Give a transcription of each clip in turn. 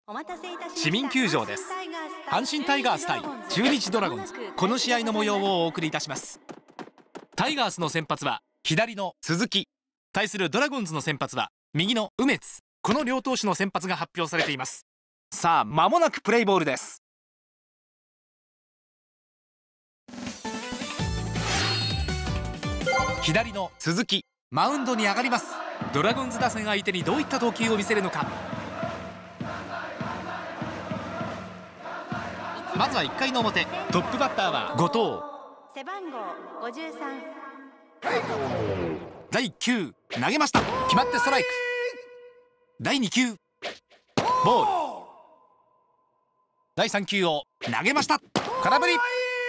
市民球場です。阪神タイガース対中日ドラゴンズ、この試合の模様をお送りいたします。タイガースの先発は左の鈴木、対するドラゴンズの先発は右の梅津、この両投手の先発が発表されています。さあ間もなくプレイボールです。左の鈴木、マウンドに上がります。ドラゴンズ打線相手にどういった投球を見せるのか。まずは1回の表、トップバッターは後藤、背番号53、第1球投げました。決まってストライク。第2球ボール。第3球を投げました。空振り。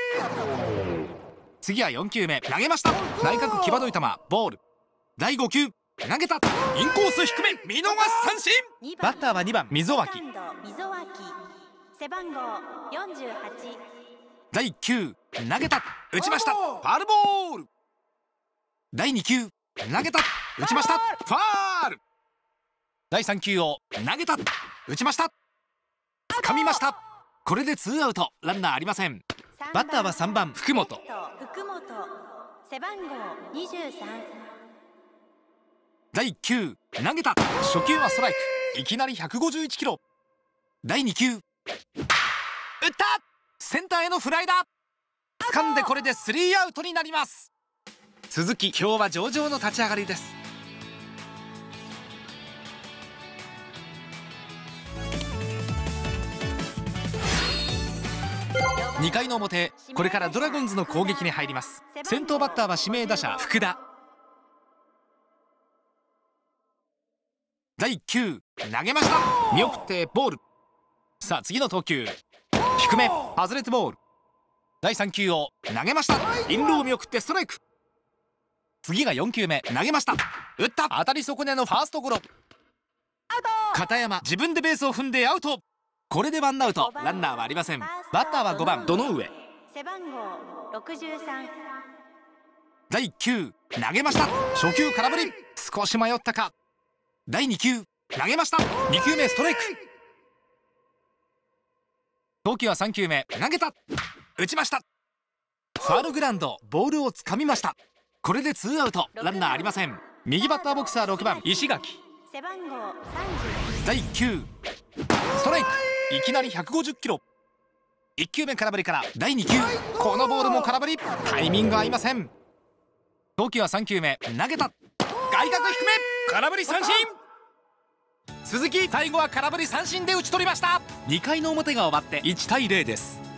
次は4球目投げました。内角際どい球ボール。第5球投げた。インコース低め、見逃し三振。バッターは2番溝脇、背番号48。第1球投げた、打ちました。ファウルボール。第2球投げた、打ちました。ファウル。第3球を投げた、打ちました。掴みました。これでツーアウト、ランナーありません。バッターは3番福本、背番号23。第1球投げた、初球はストライク。いきなり151キロ。第2球打った、センターへのフライだ。掴んでこれでスリーアウトになります。鈴木、今日は上々の立ち上がりです。2回の表、これからドラゴンズの攻撃に入ります。先頭バッターは指名打者福田。第1球投げました。見送ってボール。さあ次の投球、低め外れてボール。第3球を投げました。インローを見送ってストライク。次が4球目投げました。打った、当たり損ねのファーストゴロ。片山、自分でベースを踏んでアウト。これでワンアウト、ランナーはありません。バッターは5番堂上、背番号63。第1球投げました。初球空振り。少し迷ったか。第2球投げました。2球目ストライク。投球は3球目投げた、打ちました。ファウルグラウンド、ボールをつかみました。これでツーアウト、ランナーありません。右バッターボックスは6番石垣、背番号30。第1球ストライク。いきなり150キロ。1球目空振りから第2球、このボールも空振り。タイミング合いません。投球は3球目投げた、外角低め、空振り三振。鈴木、最後は空振り三振で打ち取りました。2回の表が終わって1対0です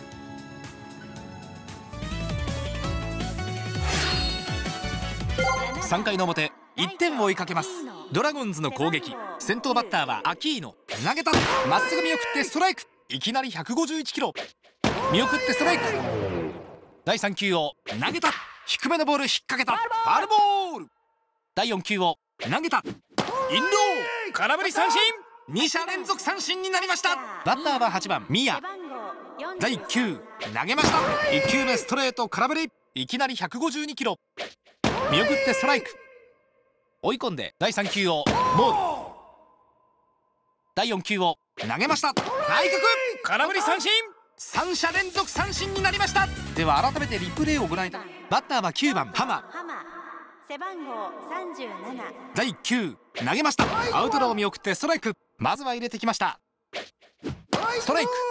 。3回の表、1点を追いかけます。ドラゴンズの攻撃、先頭バッターはアキーノ。投げた、まっすぐ見送ってストライク。いきなり151キロ。見送ってストライク。第3球を投げた、低めのボール引っ掛けた、ファウルボール。第4球を投げた、インロー、空振り三振。2者連続三振になりました。バッターは8番宮。第1球投げました。1球目ストレート空振り。いきなり152キロ。見送ってストライク。追い込んで第3球をボール。第4球を投げました。内角空振り三振。3者連続三振になりました。では改めてリプレイをご覧いただきます。バッターは9番浜、背番号37。第1球投げました。アウトローを見送ってストライク。まずは入れてきました。ストライク。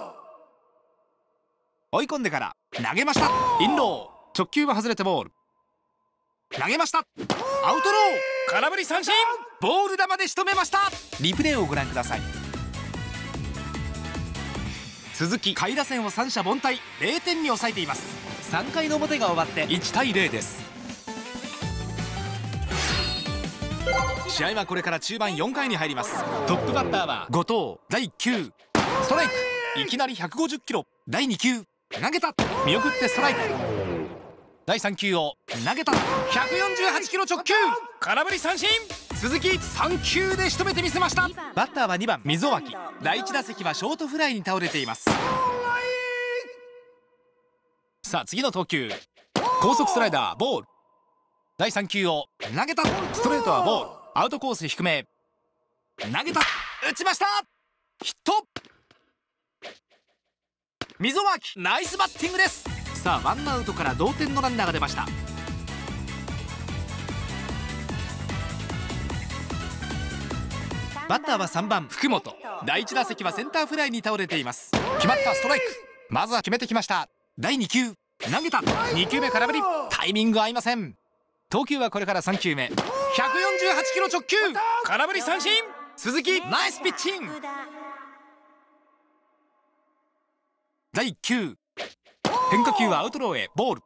追い込んでから投げました。インロー、直球は外れてボール。投げました。アウトロー、空振り三振。ボール球で仕留めました。リプレイをご覧ください。鈴木、下位打線を三者凡退、0点に抑えています。3回の表が終わって1対0です。試合はこれから中盤4回に入ります。トップバッターは後藤。第1球ストライク。いきなり150キロ。第2球投げた、見送ってストライク。第3球を投げた、148キロ直球、空振り三振。鈴木、3球で仕留めてみせました。バッターは2番溝脇。第1打席はショートフライに倒れています。さあ次の投球、高速スライダーボール。第3球を投げた、ストレートはボール。アウトコース低め、投げた、打ちました。 ヒット。溝脇ナイスバッティングです。さあワンアウトから同点のランナーが出ました。バッターは3番福本。第1打席はセンターフライに倒れています。決まった、ストライク。まずは決めてきました。第2球投げた。2球目空振り。タイミング合いません。投球はこれから3球目。148キロ直球。空振り三振。鈴木ナイスピッチング。第1球変化球はアウトローへボール。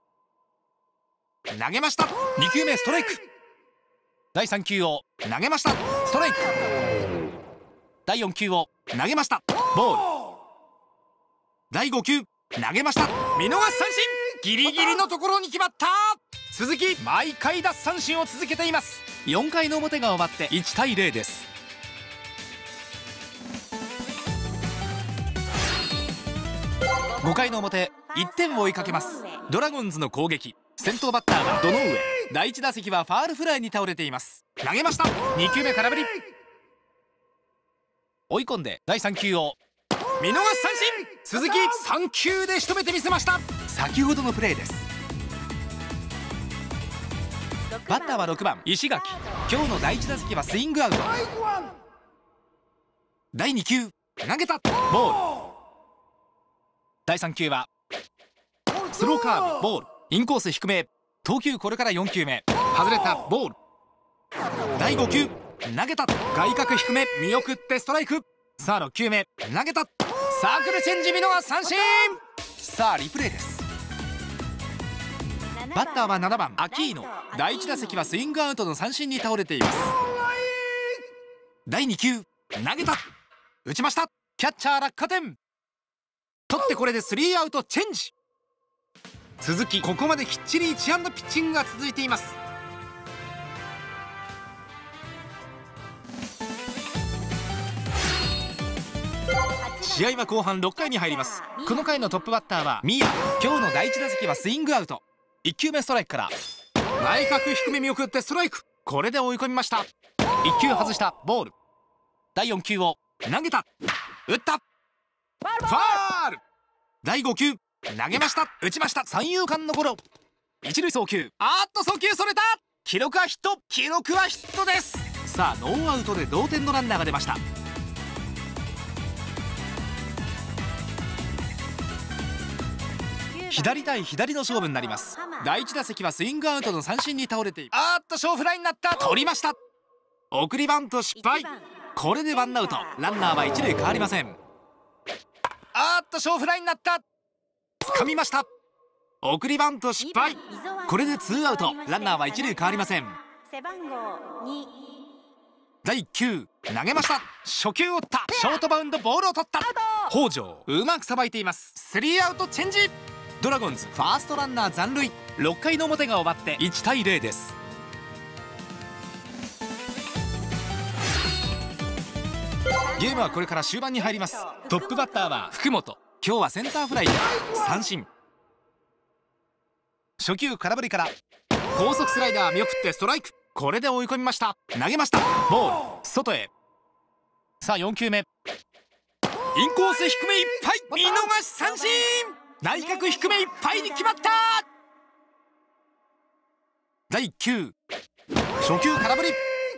投げました。2球目ストライク。第3球を投げました。ストライク。第4球を投げました。ボール。第5球投げました。見逃し三振。ギリギリのところに決まった。鈴木毎回奪三振を続けています。4回の表が終わって1対0です。5回の表、1点を追いかけますドラゴンズの攻撃。先頭バッターは堂上。第1打席はファールフライに倒れています。投げました。2球目空振り。追い込んで第3球を見逃し三振。鈴木3球で仕留めてみせました。先ほどのプレーです。バッターは6番石垣。今日の第1打席はスイングアウト。第2球投げた。ボール。第3球はスローカーブ。ボール。インコース低め。投球これから4球目。外れた。ボール。第5球投げた。外角低め見送ってストライク。さあ6球目投げた。サークルチェンジ見逃し三振。さあリプレイです。バッターは7番アキーノ。第1打席はスイングアウトの三振に倒れています。第2球投げた。打ちました。キャッチャー落下点。取ってこれで3アウトチェンジ。鈴木ここまできっちり1安打ピッチングが続いています。試合は後半6回に入ります。この回のトップバッターは宮。今日の第1打席はスイングアウト。1球目ストライクから内角低め見送ってストライク。これで追い込みました。1球外したボール。第4球を投げた。打った。ファール。第5球投げました。打ちました。三遊間のゴロ。一塁送球。送球それた。記録はヒット。記録はヒットです。さあノーアウトで同点のランナーが出ました。左対左の勝負になります。第1打席はスイングアウトの三振に倒れている。小フライになった。取りました。送りバント失敗。これでワンアウト。ランナーは一塁変わりません。小フライになった。掴みました。送りバント失敗。これで2アウト。ランナーは一塁変わりません。第1球投げました。初球を打った。ショートバウンドボールを取った。北條うまくさばいています。3アウトチェンジ。ドラゴンズファーストランナー残塁。6回の表が終わって1対0です。ゲームはこれから終盤に入ります。トップバッターは福本。今日はセンターフライで三振。初球空振りから高速スライダー見送ってストライク。これで追い込みました。投げました。ボール。外へ。さあ4球目。インコース低めいっぱい。見逃し三振。内角低めいっぱいに決まった。第1球初球空振り。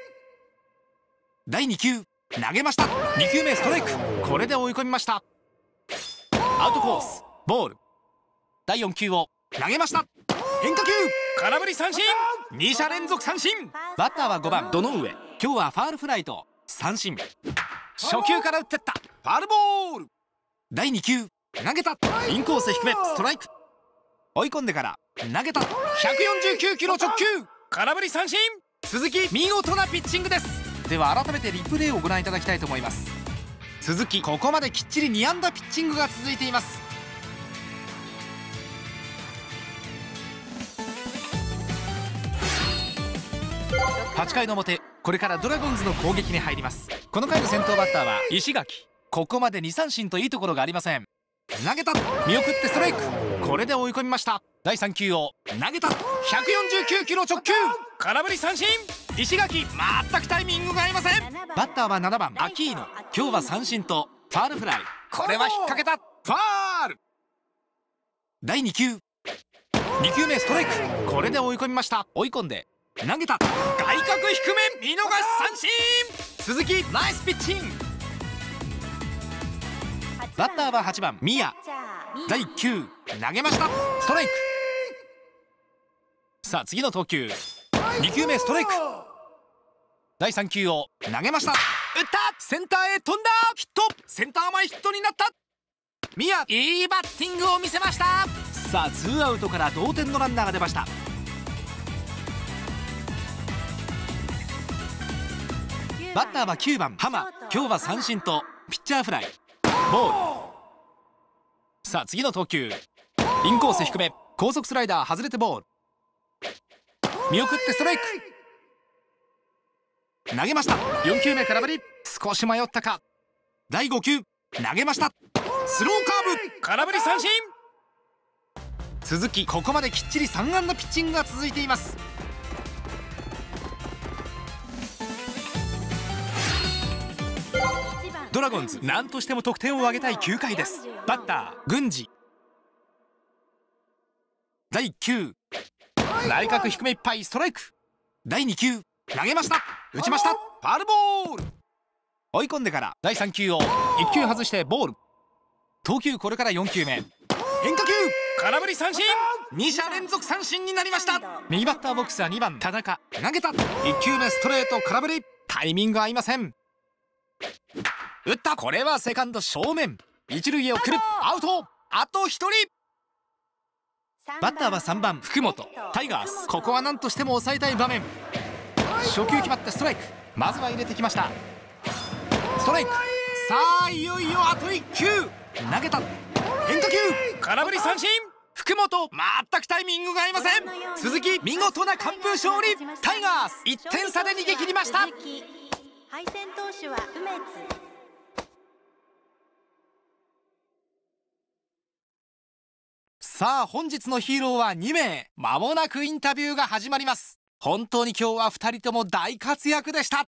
第2球投げました。2球目ストライク。これで追い込みました。アウトコースボール。第4球を投げました。変化球空振り三振。2者連続三振。バッターは5番堂上。今日はファールフライと三振。初球から打ってった。ファールボール。第2球投げた。インコース低めストライク。追い込んでから投げた。149キロ直球。空振り三振。鈴木見事なピッチングです。では改めてリプレイをご覧いただきたいと思います。鈴木ここまできっちり2安打ピッチングが続いています。8回の表、これからドラゴンズの攻撃に入ります。この回の先頭バッターは石垣。ここまで2三振といいところがありません。投げた。見送ってストライク。これで追い込みました。第3球を投げた。149キロ直球。空振り三振。 石垣、全くタイミングが合いません。バッターは7番アキーノ。今日は三振とファールフライ。これは引っ掛けた。ファール。第2球、2球目ストライク。これで追い込みました。追い込んで投げた。外角低め、見逃し三振。鈴木、ナイスピッチング。バッターは8番宮。第1球投げました。ストライク。さあ次の投球、2球目ストライク。第3球を投げました。打った。センターへ飛んだ。ヒット。センター前ヒットになった。宮、いいバッティングを見せました。さあツーアウトから同点のランナーが出ました。バッターは9番浜。今日は三振とピッチャーフライ。ボール。さあ次の投球、インコース低め、高速スライダー外れてボール。見送ってストライク。投げました。4球目空振り。少し迷ったか。第5球投げました。スローカーブ、空振り三振。鈴木、ここまできっちり3安打ピッチングが続いています。ドラゴンズ、何としても得点を挙げたい9回です。バッター郡司。第1球、内角低めいっぱい、ストライク。第2球投げました。打ちました。ファウルボール。追い込んでから第3球を1球外してボール。投球これから4球目、変化球、空振り三振。2者連続三振になりました。右バッターボックスは2番田中。投げた。1球目ストレート空振り。タイミング合いません。打った。これはセカンド正面。一塁へ送る。アウト。あと1人。バッターは3番福本。タイガース、ここは何としても抑えたい場面。初球決まってストライク。まずは入れてきました。ストライク。さあいよいよあと1球。投げた。変化球、空振り三振。福本、全くタイミングが合いません。鈴木、見事な完封勝利。タイガース1点差で逃げ切りました。 敗戦投手は梅津。 さあ本日のヒーローは2名。間もなくインタビューが始まります。本当に今日は2人とも大活躍でした。